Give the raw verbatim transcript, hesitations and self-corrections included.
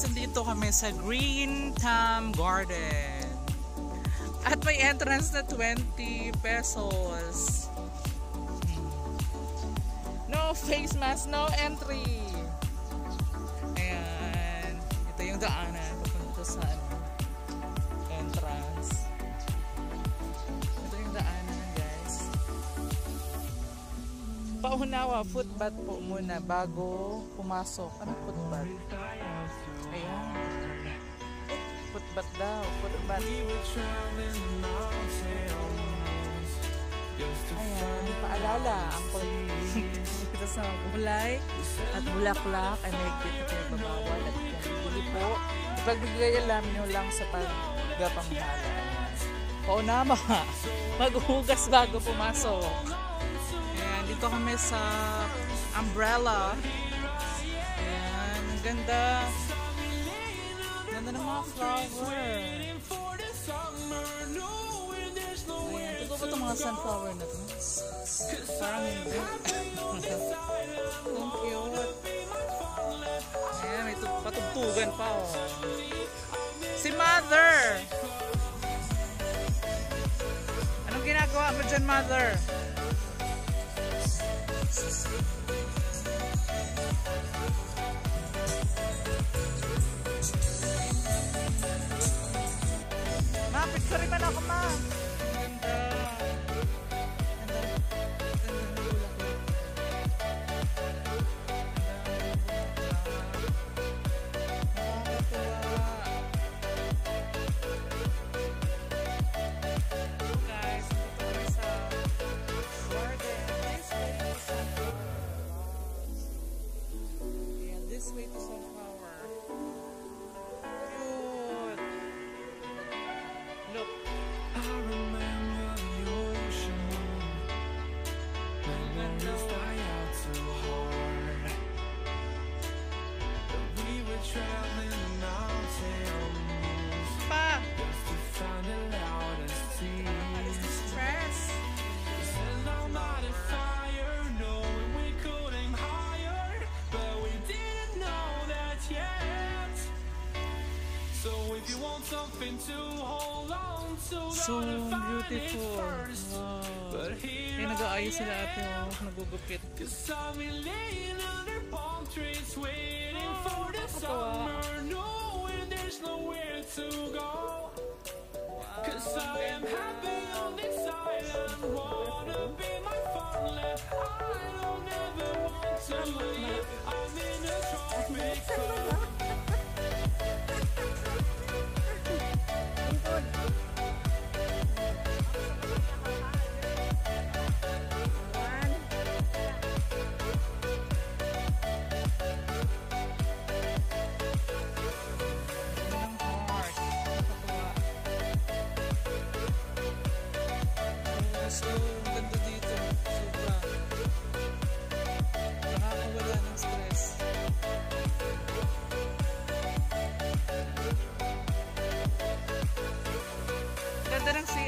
guys, andito kami sa Green Thumb Garden. At may entrance na twenty pesos. No face mask, no entry. Ayan. Ito yung daanan papunta sa ano, entrance. Ito yung daanan, guys. Paunawa, footbath po muna bago pumasok. Ano footbath? Ayan. Footbath daw. Footbath. Ayan. Paalala. Ang pagkita sa gulay at bulaklak ay may higpit na pinababawal. At kung bili po, ipagbigay alam nyo lang sa pagpapamahala. Paunama. Maghugas bago pumasok. Ayan. Dito kami sa umbrella. Ayan. Ang ganda. Ganda ng mga flower. Ayan. Ito ba itong mga sunflower na ito? Parang hindi. Ang cute. Ayan. May patugtugan pa, oh. Si Mother! Anong ginagawa mo dyan, Mother? Ma, picture man ako, ma. Ganda. Ganda. Guys, dito kami sa garden. This way to sunflower. Yeah, this way to sunflower. Cute. Look. I remember the ocean. Memories die out so hard. We were traveling the mountains Pa! just to find the loudest seas. Stress. Set our mind on fire, knowing we could aim higher, but we didn't know that yet. So if you want something to hold on to, So gotta find it beautiful. first. Wow. But here Kaya nag-aayos sila I ate, am, oh. Nagugupit. 'cause I've been laying under palm trees, waiting for the Nakakatawa. summer, knowing there's nowhere to go. 'Cause I am happy on this island, wanna be my farmland. I don't ever want to leave. I'm in a tropical. Ang heart. Nakakatawa. So, ang ganda dito. Sobra. Nakakawala ng stress. Ganda ng